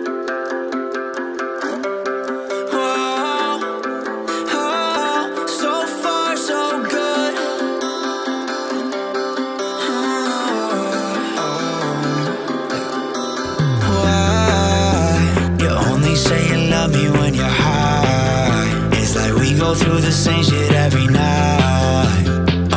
Go through the same shit every night.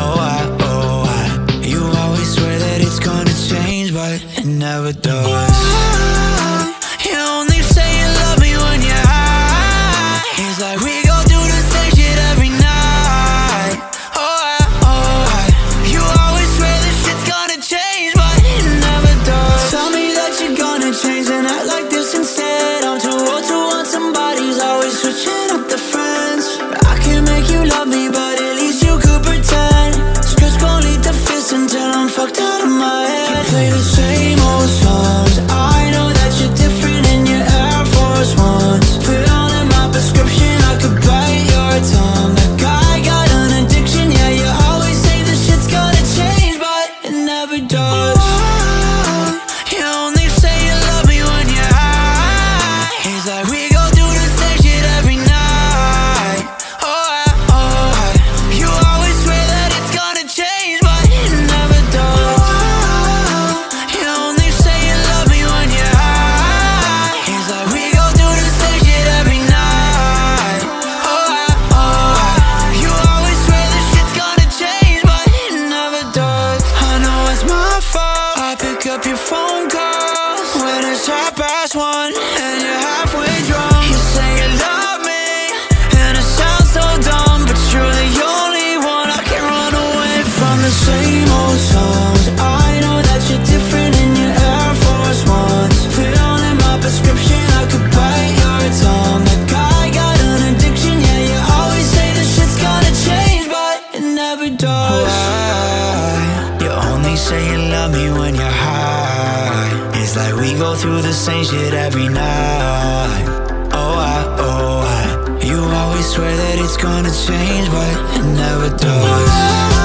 You always swear that it's gonna change, but it never does. You only say you love me when you're high. It's like we go through the same shit every night. You always swear that shit's gonna change, but it never does. Tell me that you're gonna change and act like this instead. I'm too old to want somebody's always switching up the friends. Make you love me, but at least you could pretend. Scripts gon' lead to fists until I'm fucked out of my head. You play the same old songs. I know that you're different in your Air Force Ones. Put on in my prescription, I could bite your tongue. That guy got an addiction, yeah, you always say this shit's gonna change, but it never does. You only say you love me when you're high. It's like we go through the same shit every night. Up your phone calls when it's 1:30 and you're halfway drunk. You say you love me and it sounds so dumb, but you're the only one I can run away from. The same old songs. I know that you're different in your Air Force Ones. Put on in my prescription, I could bite your tongue. That guy got an addiction, yeah, you always say this shit's gonna change, but it never does. You only say you love me when you're high. It's like we go through the same shit every night. You always swear that it's gonna change, but it never does.